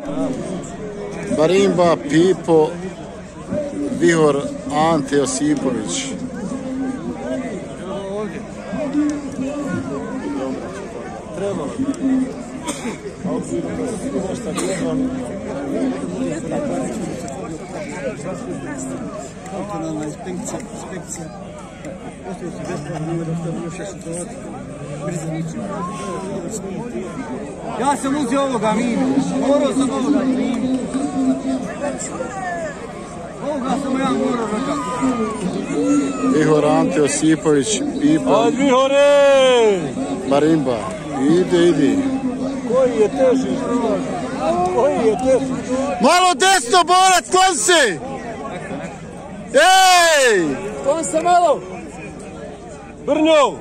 Barimba, Pipo, Vihor, Ante Josipović. Trebalo. Autonalna inspekcija. Ostaju su bespravno, da ste još situaciju. Ja sam uzeo ovoga, morao sam ovoga primiti. Ovoga sam ja morao rekati. Vihor, Ante Josipović, Pipo. Ajde Vihore! Barimba. Idi. Koji je teži? Malo desno, borac, klon se! Ej! Klon se malo! Brnjo!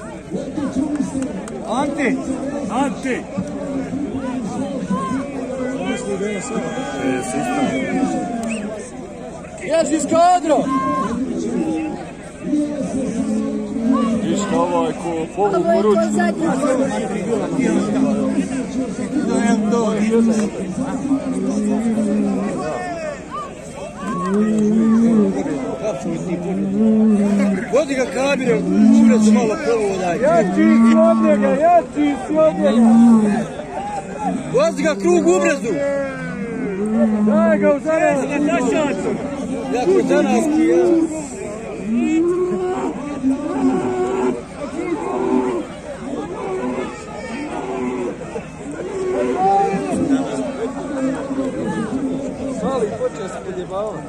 Ante! Jezi iz kadra! Viška ovaj ko povuku ručku. Vodi ga kabire, čure se malo povodaj. Jači si od njega. Vozi ga krug u brezu. Daj ga u zarazne tašacu. Jako zanavski, ja. Mali počeo se podjebavati.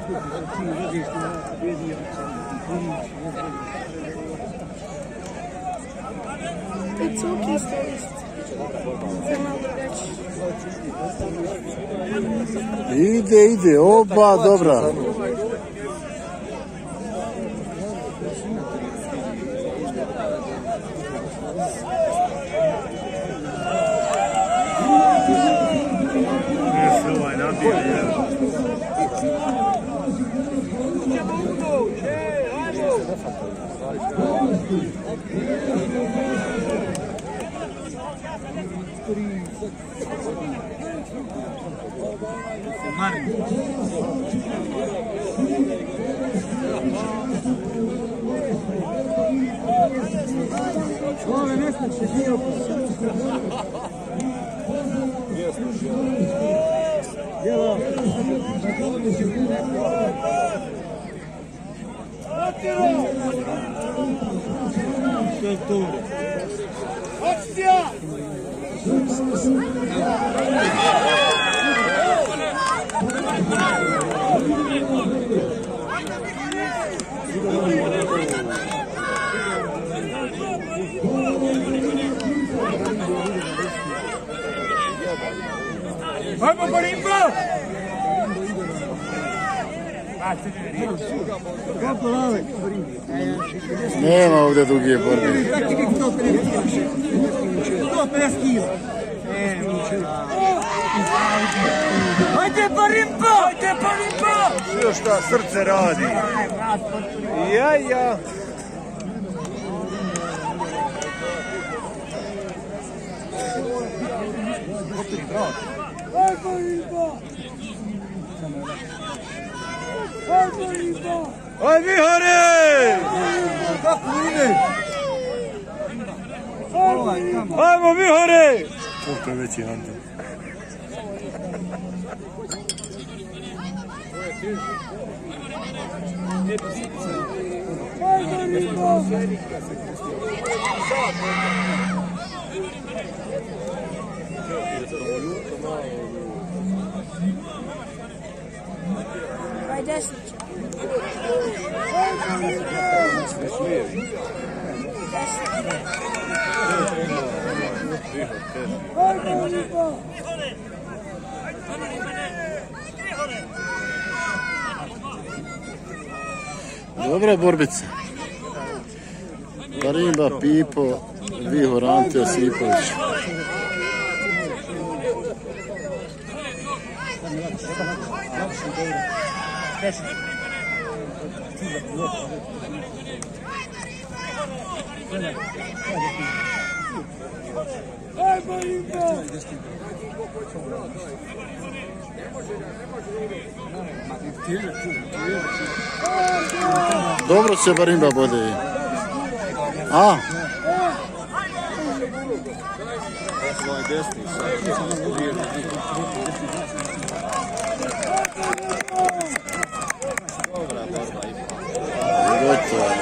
It's okay, stylist. Ide, oba dobra. Ove nesreće dio. Djela. Što je to? Akcija! Ajmo Barimba! Nema ovdje duge borbe. 150 kila. Ajde Barimba! Sve šta srce radi. Ja. Aj Vihore! Kako ide? Ajmo Vihore! To je veći Ante. Aj desnić. Dobra borbica. Barimba, Pipo, Vihor, Ante Josipović. Aj Barimba! Dobro se Barimba bode. A? Gotovo.